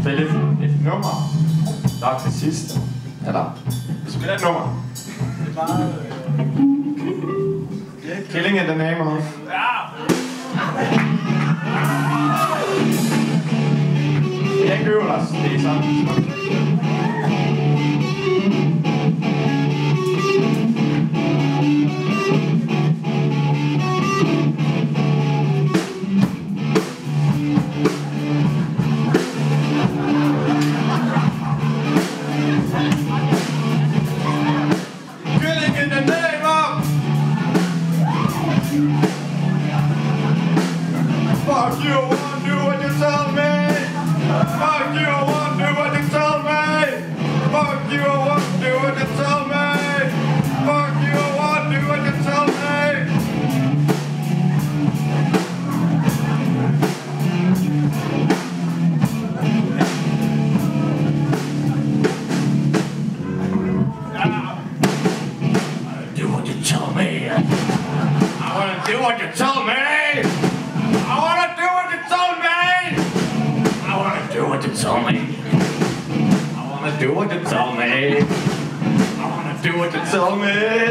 spille et nummer, der er til sidst. Eller, vi spiller et nummer. Det er bare... Killing in the name of... Ja! Det er ikke øvel os, det er sådan. Fuck you, I won't do what you tell me. Fuck you, I won't do what you tell me. Fuck you, I won't do what you tell me. Fuck you, I won't do what you tell me. Do what you tell me. I wanna do what you tell me. I wanna do what you told me! I wanna do what you told me! I wanna do what you told me! I wanna do what you told me!